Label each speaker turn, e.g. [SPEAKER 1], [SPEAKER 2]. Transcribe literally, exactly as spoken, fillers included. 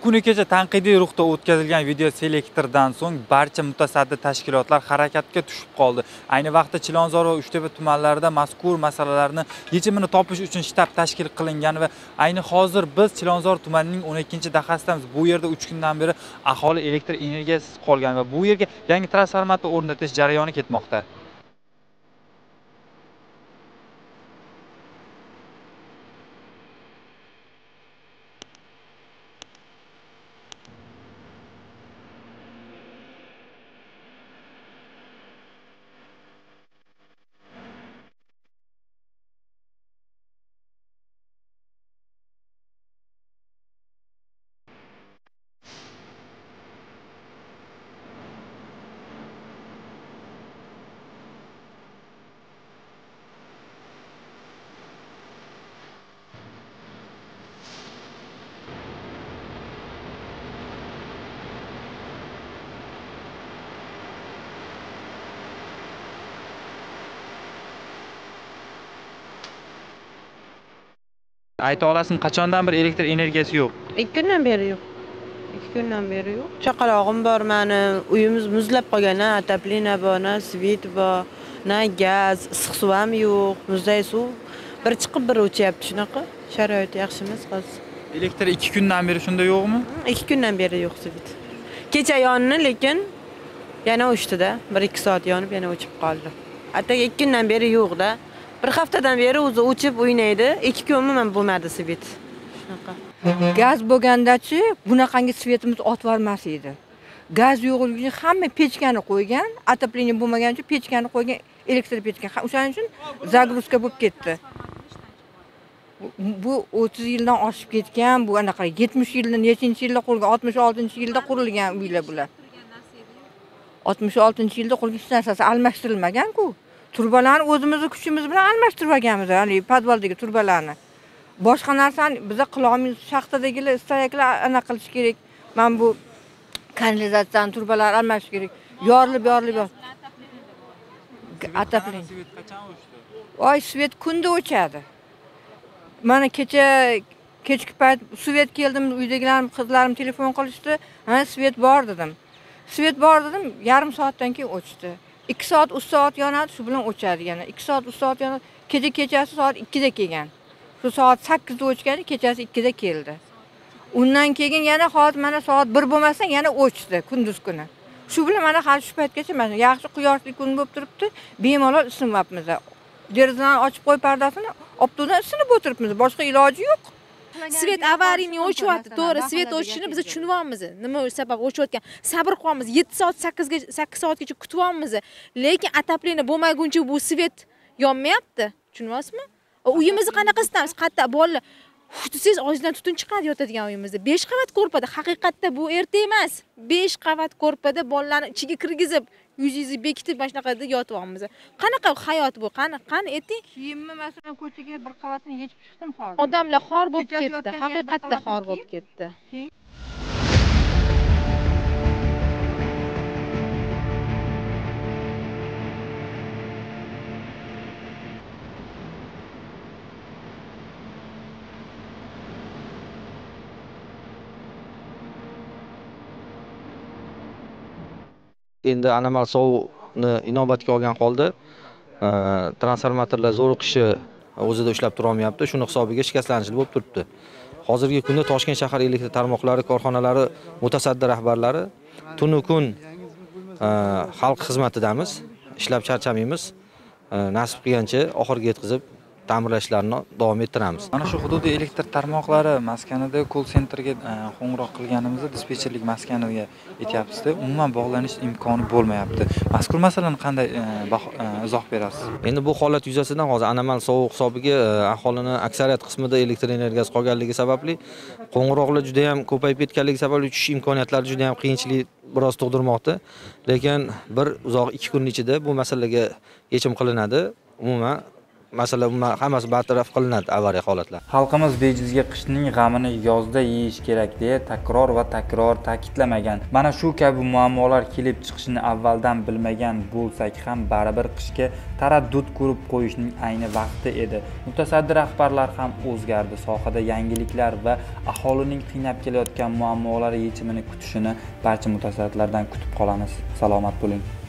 [SPEAKER 1] kuni kecha tanqidiy ruhda o'tkazilgan video selektordan so'ng barcha mutasaddi tashkilotlar harakatga tushib qoldi. Ayni vaqtda Chilonzor va Uchtepa tumanlarida mazkur masalalarni yechimini topish uchun shtab tashkil qilingan va ayni hozir biz Chilonzor tumanining o'n ikkinchi dahasidamiz. Bu yerda uch kundan beri aholi elektr energiyasiz qolgan va bu yerga yangi transformator o'rnatish jarayoni ketmoqda. Ayta olasizmi, qachondan bir elektr energiyasi yo'q?
[SPEAKER 2] ikki kundan beri yo'q. ikki kundan beri yo'q. Chaqalog'im bor meni, uyimiz muzlab qolgan, na отопление bor, na svet bor, na gaz, issiq suv ham yo'q, muzday suv. Bir chiqib bir o'chyapti shunaqa. Sharoit yaxshi emas hozir.
[SPEAKER 1] Elektr ikki kundan beri shunda yo'qmi?
[SPEAKER 2] ikki kundan beri yo'q svet. Kecha yonni, lekin yana o'chdi-da, bir ikki soat yonib yana o'chib qoldi. Hatta ikki kundan beri yo'q-da. Bir haftadan beri o'zi o'chib o'ynaydi. ikki kun umuman bo'lmadi svet. Shunaqa.
[SPEAKER 3] Gaz bo'lganda-chi, bunaqangi svetimiz otib olmas edi. Gaz yo'qligi hamma pechkani qo'ygan, отопление bo'lmagan uchun pechkani qo'ygan, elektr pechka. O'shaning uchun zagruzka bo'lib ketdi. Bu o'ttiz yildan oshib ketgan, bu anaqa yetmish yilda, nechinchi yilda qurilgan, oltmish oltinchi yilda qurilgan uylar bular. oltmish oltinchi yilda qurilgan, hech narsasi almashtirilmagan-ku. Turbalarni o'zimizning kuchimiz bilan almashtirib olganmiz, ya'ni podvaldagi turbalarni. Boshqa narsani biz qilamiz, shaxtadagilar istayaklar ana qilish kerak. Men bu kanalizatsiya turbalari almashish kerak. Yorilib, yorilib. Отопление.
[SPEAKER 1] Svet qachon o'chdi?
[SPEAKER 3] Oy, svet kunda o'chadi. Mana kecha kechki payt svet keldim, uydagilarim, qizlarim telefon qilishdi. Ha, svet bor dedim. Svet bor dedim, yarim soatdan keyin o'chdi. ikki soat, uch soat yonadi, shu bilan o'chadi yana. ikki soat, uch soat yonadi. Kecha kechasi soat ikkida kelgan. Shu soat sakkizda o'chgani, kechasi ikkida keldi. Undan keyin yana hozir mana soat bir bo'lmasdan yana o'chdi kunduz kuni. Shu bilan mana hali shu paytgacha mana yaxshi quyoshli kun bo'lib turibdi, bemalol isinyapmiz. Derazadan ochib qo'y pardasini, optodan isinib o'tiribmiz. Boshqa iloji yo'q.
[SPEAKER 4] Svet avariyni o'chyapti. To'g'ri, svet o'chishini biz tushunyapmiz. Nima sabab o'chayotgan? Sabr qilamiz. yetti soat, sakkizga sakkiz soatgacha kutyapmiz. Lekin отопление bo'lmaguncha bu svet yonmayapti. Tushunyapsizmi? Uyimizni qanaqa istamiz? Qatta bolalar Xususiz ojdan tutun chiqadi yotadigan uyimizda. besh qavat ko'rpada. Haqiqatda bu erta emas. besh qavat ko'rpada bolalarni ichiga kirgizib, yuzingizni bekitib mana shunaqa yotyapmiz. Qanaqa hayot bu? Qani, qani ayting.
[SPEAKER 3] Kiyimni masalan ko'chaga bir qavatni yechib chiqdim hozir.
[SPEAKER 4] Odamlar xor bo'lib ketdi. Haqiqatda xor bo'lib ketdi.
[SPEAKER 5] Endi anomal sovuqni inobatga olgan holda transformatorlar zo'riqishi o'zida ushlab tura olmayapti. Shuni hisobiga shikastlanishlar bo'lib turibdi. Hozirgi kunda Toshkent shahar elektr tarmoqlari korxonalari mutasaddi rahbarlari tunu kun xalq xizmatidamiz, ishlab charchamaymiz. Nasib qilgancha oxirga yetkazib ta'mirlashlarni davom ettiramiz.
[SPEAKER 1] Mana shu hududiy elektr tarmoqlari maskanida call centerga qo'ng'iroq qilganimizda dispetcherlik maskaniga aytyapsiz-da, umuman bog'lanish imkoni bo'lmayapti. Mazkur masalani qanday izoh berasiz?
[SPEAKER 5] Endi bu holat yuzasidan hozir anomal sovuq hisobiga aholini aksariyat qismida elektr energiyasi qolganligi sababli qo'ng'iroqlar juda ham ko'payib ketganligi sababli uchish imkoniyatlari juda ham qiyinchilik biroz tug'dirmoqda. Lekin bir uzoq ikki kun ichida bu masalaga yechim qilinadi. Umuman masala umuman hammasi bartaraf qilinadi avariya holatlar.
[SPEAKER 1] Xalqimiz bejizga qishning g'amini yozda yeyish kerak deya takror va takror ta'kidlamagan. Mana shu kabi muammolar kelib chiqishini avvaldan bilmagan bo'lsak ham baribir qishga taraddud ko'rib qo'yishning ayni vaqti edi. Mutasaddi rahbarlar ham o'zgardi. Sohada yangiliklar va aholining qiynab kelayotgan muammolari yechimini kutishini barcha mutasaddilardan kutib qolamiz. Salomat bo'ling.